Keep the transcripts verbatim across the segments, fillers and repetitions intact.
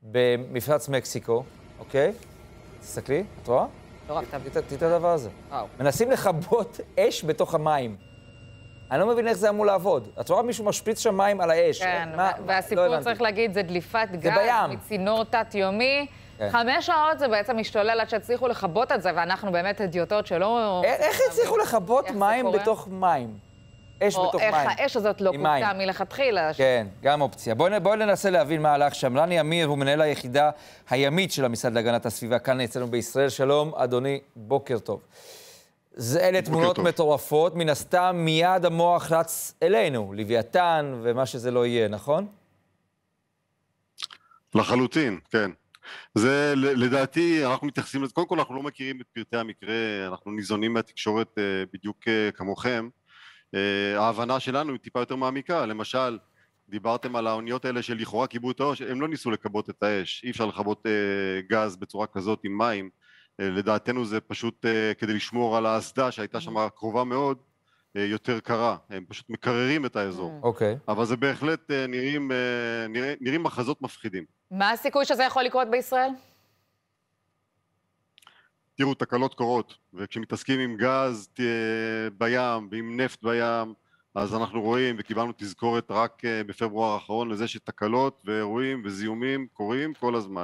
במפרץ מקסיקו, אוקיי? תסתכלי, את רואה? לא רק אתה... תראי את הדבר הזה. וואו. מנסים לכבות אש בתוך המים. אני לא מבין איך זה אמור לעבוד. את רואה מישהו משפריץ שם מים על האש. כן, מה, והסיפור לא צריך להגיד, זה דליפת גז בים. מצינור תת-יומי. כן. חמש שעות זה בעצם משתולל עד שהצליחו לכבות את זה, ואנחנו באמת הדיוטות שלא... איך הצליחו לכבות איך מים זה קורה? בתוך מים? אש או בתוך איך מים. האש הזאת לא עם מים. קוצה מלכתחילה. כן, גם אופציה. בואי בוא ננסה להבין מה הלך שם. רני אמיר הוא מנהל היחידה הימית של המשרד להגנת הסביבה כאן אצלנו בישראל. שלום, אדוני, בוקר טוב. זה אלה תמונות טוב. מטורפות, מן הסתם מיד המוח רץ אלינו, לוויתן ומה שזה לא יהיה, נכון? לחלוטין, כן. זה לדעתי, אנחנו מתייחסים לזה, קודם כל אנחנו לא מכירים את פרטי המקרה, אנחנו ניזונים מהתקשורת בדיוק כמוכם. ההבנה שלנו היא טיפה יותר מעמיקה, למשל, דיברתם על האוניות האלה שלכאורה כיבו את האש, הם לא ניסו לכבות את האש, אי אפשר לכבות גז בצורה כזאת עם מים, לדעתנו זה פשוט כדי לשמור על האסדה שהייתה שם קרובה מאוד, יותר קרה, הם פשוט מקררים את האזור. אוקיי. אבל זה בהחלט נראים, נראים, נראים מחזות מפחידים. מה הסיכוי שזה יכול לקרות בישראל? תראו, תקלות קורות, וכשמתעסקים עם גז בים ועם נפט בים, אז אנחנו רואים וקיבלנו תזכורת רק בפברואר האחרון לזה שתקלות ואירועים וזיהומים קורים כל הזמן.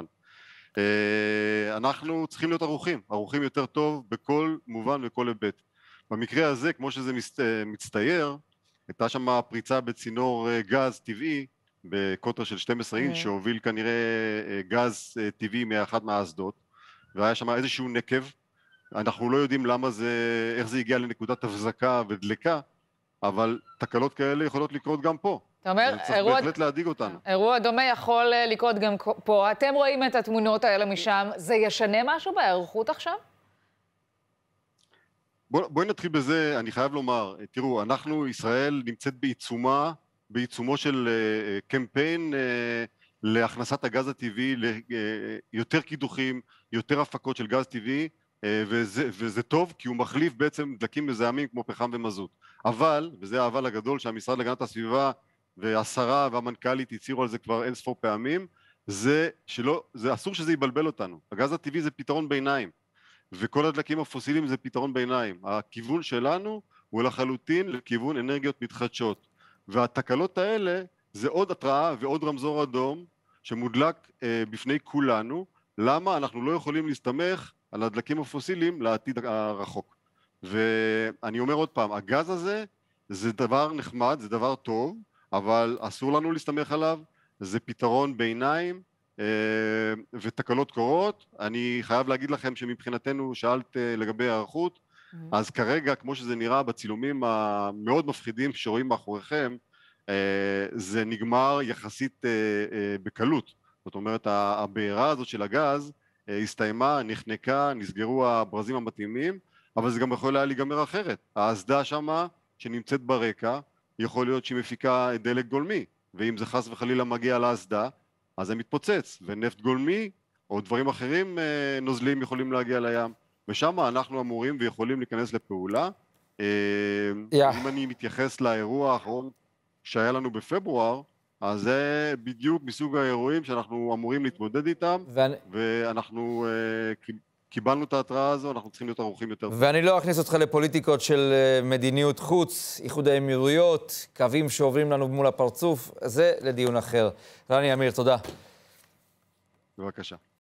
אנחנו צריכים להיות ערוכים, ערוכים יותר טוב בכל מובן וכל היבט. במקרה הזה, כמו שזה מצטייר, הייתה שם פריצה בצינור גז טבעי בקוטר של שתים עשרה אינץ' שהוביל כנראה גז טבעי מאחת מהאסדות, והיה שם איזשהו נקב. אנחנו לא יודעים למה זה, איך זה הגיע לנקודת הבזקה ודלקה, אבל תקלות כאלה יכולות לקרות גם פה. אתה אומר, זה צריך בהחלט להדאיג אותנו. אירוע דומה יכול לקרות גם פה. אתם רואים את התמונות האלה משם, זה ישנה משהו בהיערכות עכשיו? בוא, בואי נתחיל בזה, אני חייב לומר, תראו, אנחנו, ישראל נמצאת בעיצומה, בעיצומו של uh, קמפיין uh, להכנסת הגז הטבעי, ליותר קידוחים, יותר הפקות של גז טבעי, uh, וזה, וזה טוב כי הוא מחליף בעצם דלקים מזהמים כמו פחם ומזוט. אבל, וזה האבל הגדול שהמשרד להגנת הסביבה והשרה והמנכ"לית הצהירו על זה כבר אין ספור פעמים, זה שלא, זה אסור שזה יבלבל אותנו. הגז הטבעי זה פתרון ביניים. וכל הדלקים הפוסיליים זה פתרון ביניים. הכיוון שלנו הוא לחלוטין לכיוון אנרגיות מתחדשות. והתקלות האלה זה עוד התראה ועוד רמזור אדום שמודלק אה, בפני כולנו, למה אנחנו לא יכולים להסתמך על הדלקים הפוסיליים לעתיד הרחוק. ואני אומר עוד פעם, הגז הזה זה דבר נחמד, זה דבר טוב, אבל אסור לנו להסתמך עליו, זה פתרון ביניים, ותקלות קורות. אני חייב להגיד לכם שמבחינתנו שאלת לגבי הערכות, אז כרגע כמו שזה נראה בצילומים המאוד מפחידים שרואים מאחוריכם, זה נגמר יחסית בקלות. זאת אומרת, הבעירה הזאת של הגז הסתיימה, נחנקה, נסגרו הברזים המתאימים, אבל זה גם יכול היה להיגמר אחרת. האסדה שמה שנמצאת ברקע, יכול להיות שהיא מפיקה דלק גולמי, ואם זה חס וחלילה מגיע לאסדה, אז זה מתפוצץ, ונפט גולמי או דברים אחרים נוזלים יכולים להגיע לים, ושם אנחנו אמורים ויכולים להיכנס לפעולה. Yeah. אם אני מתייחס לאירוע האחרון שהיה לנו בפברואר, אז זה בדיוק מסוג האירועים שאנחנו אמורים להתמודד איתם, ואני... ואנחנו קיבלנו את ההתראה הזו, אנחנו צריכים להיות ערוכים יותר. ואני לא אכניס אותך לפוליטיקות של מדיניות חוץ, איחוד האמירויות, קווים שעוברים לנו מול הפרצוף, זה לדיון אחר. רני אמיר, תודה. בבקשה.